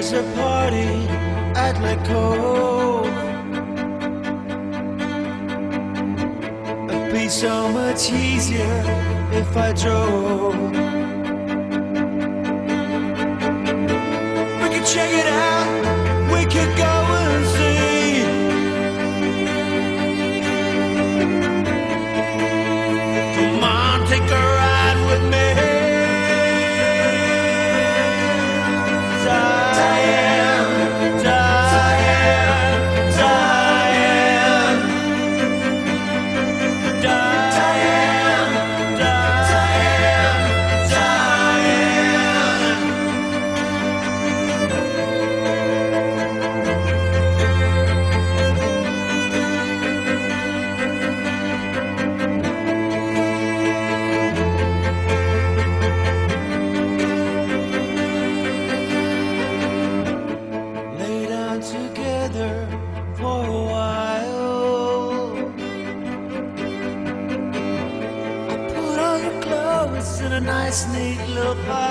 There's a party at Lake Cove. It'd be so much easier if I drove. We could check it out, we could go and see. Come on, take a ride with me. Diane, Diane, Diane, Diane, Diane, Diane. Lay down together for a while. Put on your clothes in a nice, neat little pile.